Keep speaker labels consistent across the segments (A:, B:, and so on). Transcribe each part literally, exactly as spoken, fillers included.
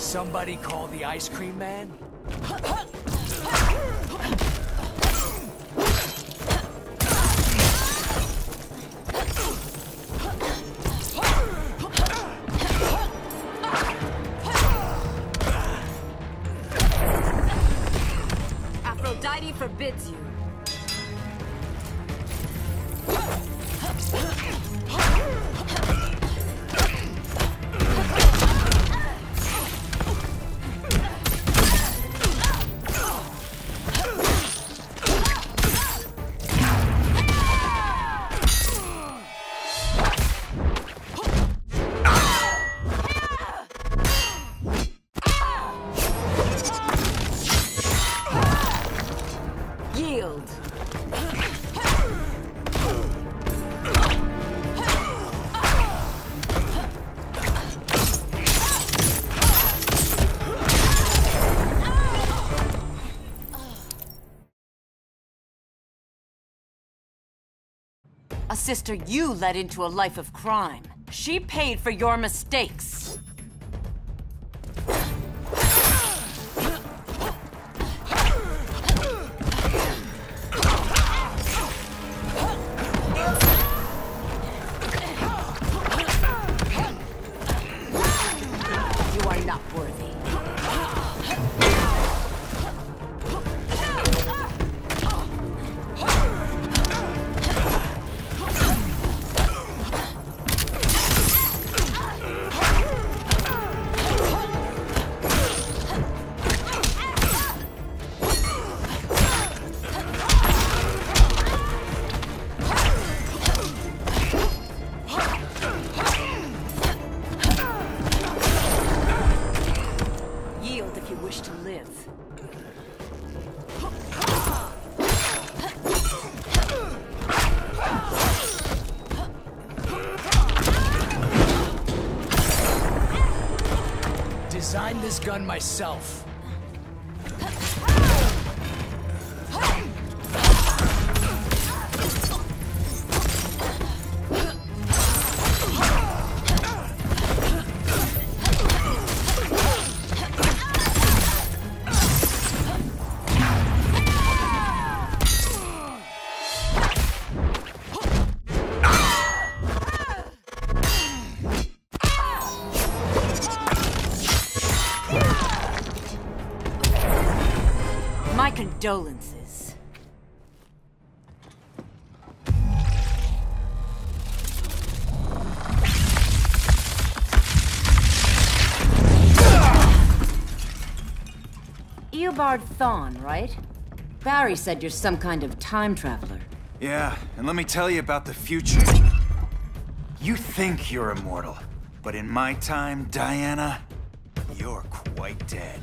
A: somebody call the ice cream man?
B: Aphrodite forbids you. Yield. A sister you led into a life of crime. She paid for your mistakes. You are not worthy. Yield if you wish to live.
A: Designed this gun myself. My condolences. Eobard Thawne, right? Barry said you're some kind of time traveler.
C: Yeah, and let me tell you about the future. You think you're immortal, but in my time, Diana, you're quite dead.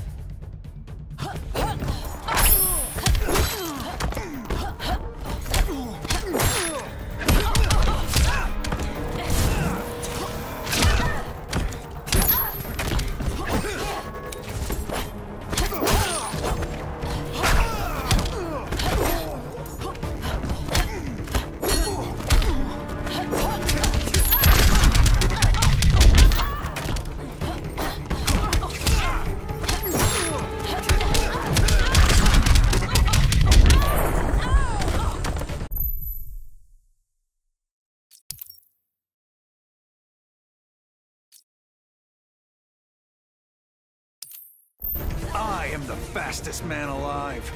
C: I am the fastest man alive.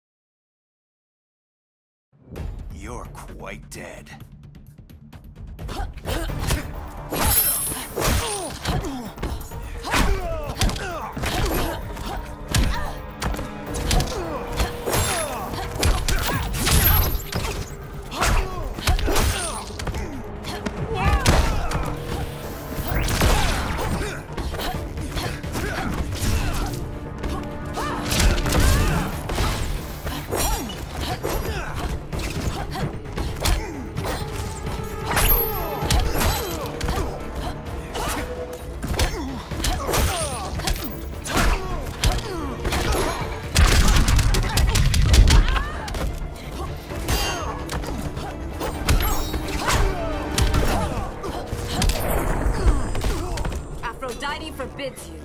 C: You're quite dead.
B: Aphrodite forbids you.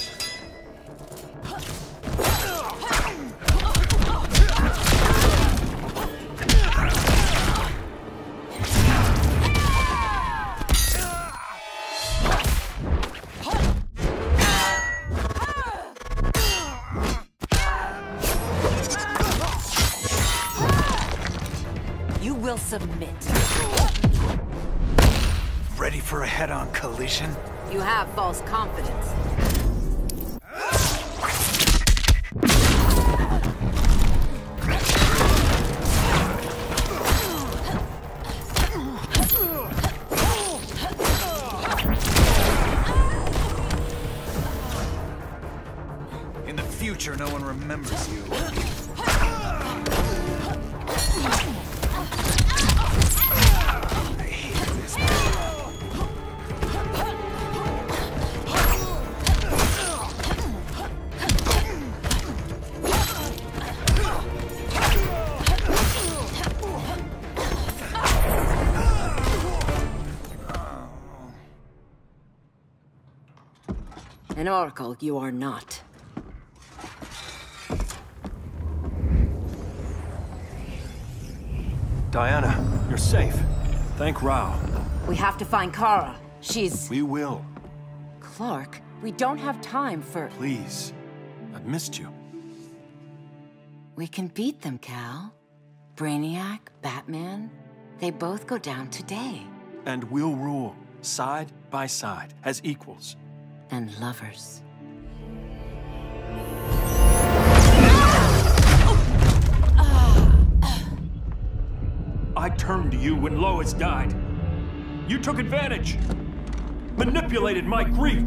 B: You will submit.
C: Ready for a head-on collision?
B: You have false confidence.
C: In the future, no one remembers you. I hate this.
B: An oracle you are not.
D: Diana, you're safe. Thank Rao.
B: We have to find Kara. She's...
D: We will.
B: Clark, we don't have time for...
D: Please. I've missed you.
B: We can beat them, Cal. Brainiac, Batman, they both go down today.
D: And we'll rule, side by side, as equals.
B: And lovers.
D: I turned to you when Lois died. You took advantage. Manipulated my grief.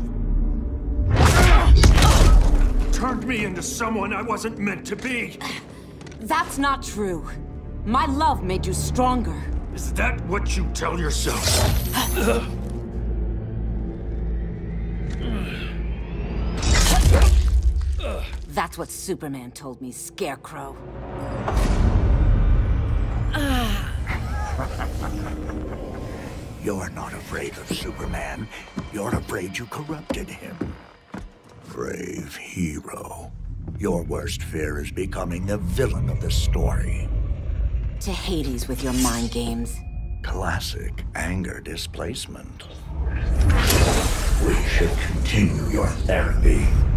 D: Turned me into someone I wasn't meant to be.
B: That's not true. My love made you stronger.
D: Is that what you tell yourself?
B: That's what Superman told me, Scarecrow.
E: You're not afraid of Superman. You're afraid you corrupted him. Brave hero. Your worst fear is becoming the villain of the story.
B: To Hades with your mind games.
E: Classic anger displacement. We should continue your therapy.